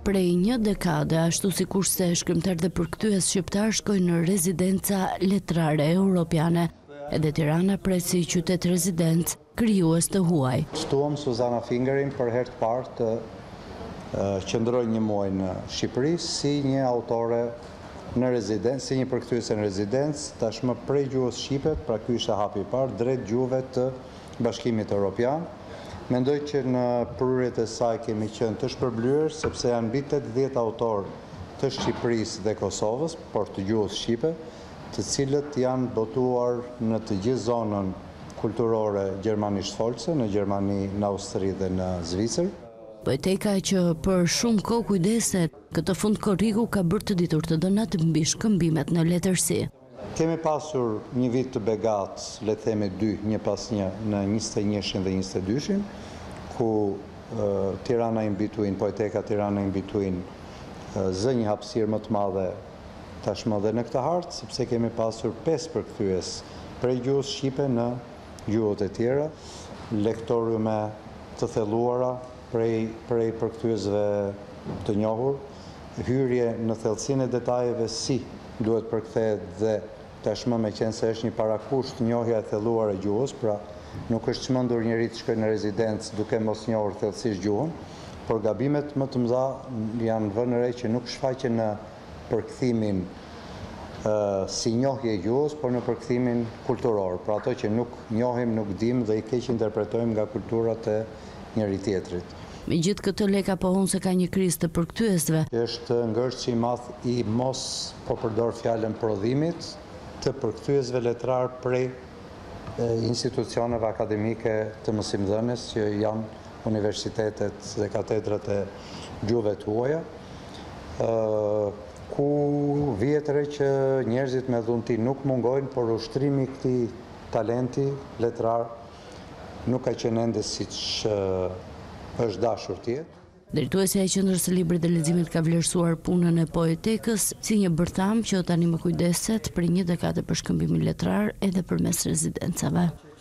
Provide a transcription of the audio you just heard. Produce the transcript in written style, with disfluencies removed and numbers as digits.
Prej një dekade, ashtu sikurse shkrimtar dhe përkthyes shqiptar shkojnë në rezidenca letrare europiane, edhe Tirana pret si qytet rezident, krijues të huaj. Shtuam Suzana Fingerin për herë të parë të qëndroj një muaj në Shqipëri si një autore në rezidencë, si një përkthyese në rezidencë, tashmë prej gjuhës shqipe, pra ky ishte hapi i parë, drejt gjuhëve të Bashkimit Evropian. Mendoj që në prurjet e saj kemi qenë të shpërblyer, sepse janë mbi 80 autor të Shqipërisë dhe Kosovës, por të gjuhës shqipe, të cilët janë botuar në të gjithë zonën kulturore gjermanisht folse, në Gjermani, në Austri dhe në Zvicër. Poeteka që për shumë kohë kujdeset, këtë fund korriku ka bërë të ditur të dënat mbi shkëmbimet në letërsi. Kemi pasur një vit të begat, le të themi dy, një pas një, në 21-shin dhe 22-shin, ku Tirana in between, poeteka Tirana in between zë një hapësirë më të madhe tashmë dhe në këtë hartë, sepse kemi pasur 5 përkthyes prej gjuhës shqipe në gjuhët e tjera, lektoriume të thelluara prej përkthyesve të njohur, hyrje në thellësinë e detajeve si duhet përkthehet dhe tashmë me qenë se është një parakusht njohja e thelluar e gjuhës, pra nuk është çmendur njeri të shkojë në rezidencë duke mos njohur thellësisht gjuhën, por gabimet më të mëdha janë vënë re që nuk shfaqen në përkthimin si njohje e gjuhës, por në përkthimin kulturor, pra ato që nuk njohim, nuk dim dhe i keq interpretojmë nga kulturat e njëri tjetrit. Megjithë këtë, Leka pohon se ka një krizë të përkthyesve. Është ngërçi i madh i mos po përdor fjalën prodhimit të përkthyesve letrar prej institucioneve akademike të mësimdhënies që janë universitetet dhe katedrat e gjuhëve të huaja, ku vjet re që njerëzit me dhunti nuk mungojnë, por ushtrimi i këtij talenti letrar nuk ka qenë ende siç është dashur të jetë. Drejtuesja e qendrës së librit dhe leximit ka vlerësuar punën e poetekës si një bërtham që tani më kujdeset për një dekadë për shkëmbimin letrar edhe përmes rezidencave.